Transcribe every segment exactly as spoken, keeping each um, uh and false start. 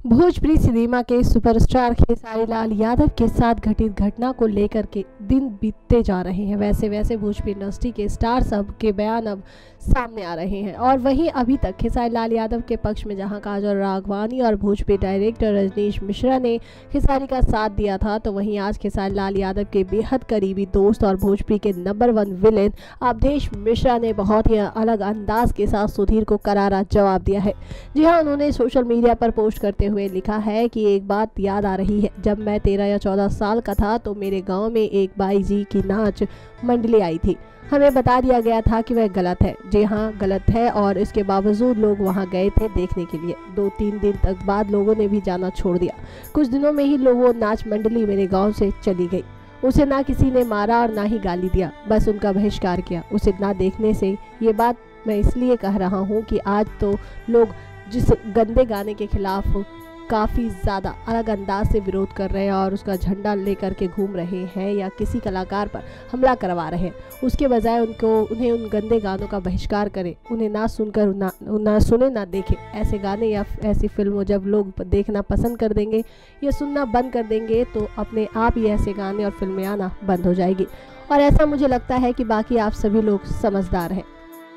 Bhojpuri cinema के superstar Khesari Lal Yadav के साथ घटित घटना को लेकर के दिन बीतते जा रहे हैं। वैसे वैसे भोजपुरी इंडस्ट्री के स्टार सब के बयान अब सामने आ रहे हैं और वहीं अभी तक खेसारी लाल यादव के पक्ष में जहां काजल राघवानी और भोजपुरी डायरेक्टर रजनीश मिश्रा ने खेसारी का साथ दिया था, तो वहीं आज खेसारी लाल यादव के बेहद करीबी दोस्त और भोजपुरी के number one villain Awadhesh Mishra ने बहुत ही अलग अंदाज के साथ सुधीर को करारा जवाब दिया है। जी हाँ, उन्होंने सोशल मीडिया पर पोस्ट करते हुए लिखा है कि एक बात याद आ रही है, जब मैं तेरह या चौदह साल का था तो मेरे गांव में एक बाई जी की नाच मंडली आई थी। हमें बता दिया गया था कि वह गलत है। जी हाँ, गलत है और इसके बावजूद लोग वहां गए थे देखने के लिए। दो तीन दिन तक बाद लोगों ने भी जाना छोड़ दिया। कुछ दिनों में ही लोगों नाच मंडली मेरे गांव से चली गई। उसे ना किसी ने मारा और ना ही गाली दिया, बस उनका बहिष्कार किया। उसे ना देखने से। ये बात मैं इसलिए कह रहा हूँ कि आज तो लोग जिस गंदे गाने के खिलाफ काफ़ी ज़्यादा अलग अंदाज से विरोध कर रहे हैं और उसका झंडा लेकर के घूम रहे हैं या किसी कलाकार पर हमला करवा रहे हैं, उसके बजाय उनको उन्हें उन गंदे गानों का बहिष्कार करें। उन्हें ना सुनकर ना ना सुने ना देखें। ऐसे गाने या ऐसी फिल्मों जब लोग देखना पसंद कर देंगे या सुनना बंद कर देंगे तो अपने आप ही ऐसे गाने और फिल्में आना बंद हो जाएगी। और ऐसा मुझे लगता है कि बाकी आप सभी लोग समझदार हैं।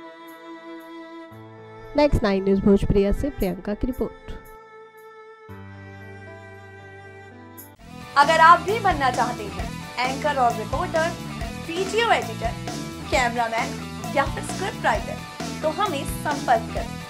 नेक्स्ट नाइन न्यूज़ भोजपुरी से प्रियंका की रिपोर्ट। अगर आप भी बनना चाहते हैं एंकर और रिपोर्टर, वीडियो एडिटर, कैमरामैन या फिर स्क्रिप्ट राइटर, तो हमें संपर्क करें।